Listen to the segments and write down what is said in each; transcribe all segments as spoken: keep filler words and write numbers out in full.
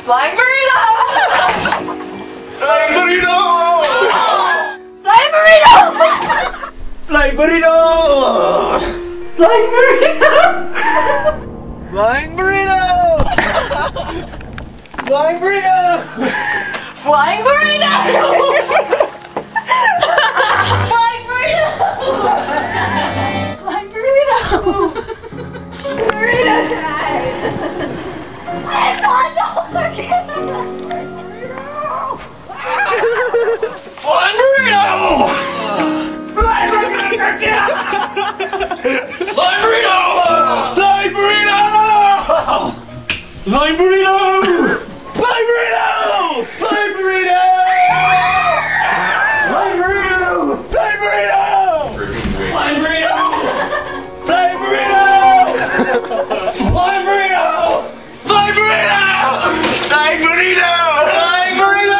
Flying burrito! Flying burrito! Flying burrito! Flying burrito! Flying burrito! Flying burrito! Flying burrito! Flying burrito! Flying burrito! Flying burrito! Burrito time! I'm not again! Flying burrito! Flying burrito! Flying burrito! Flying burrito! Flying burrito! Flying burrito! Flying burrito! Flying burrito! Flying burrito! Flying burrito! Flying burrito! Flying burrito! Flying burrito! Flying burrito! Flying burrito!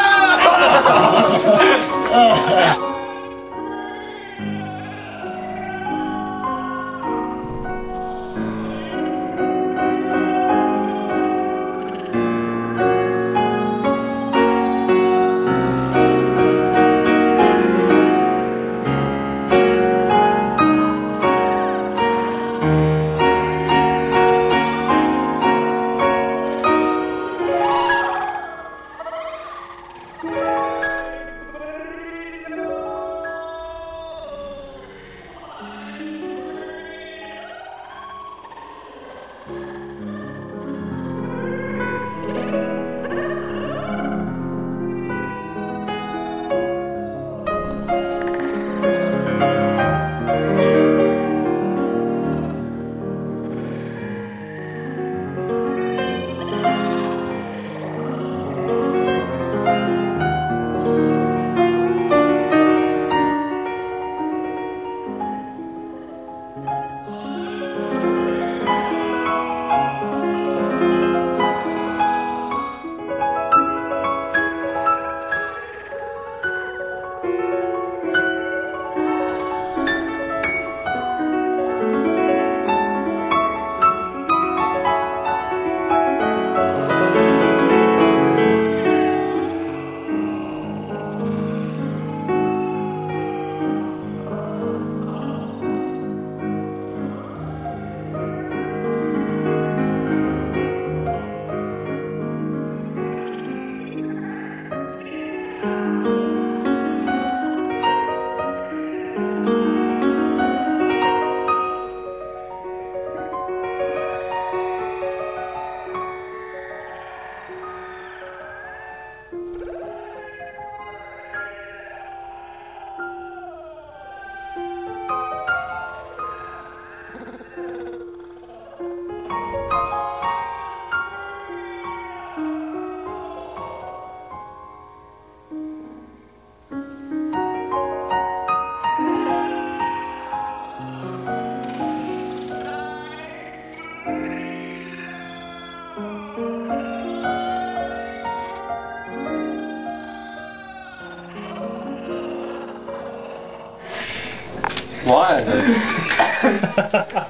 Why?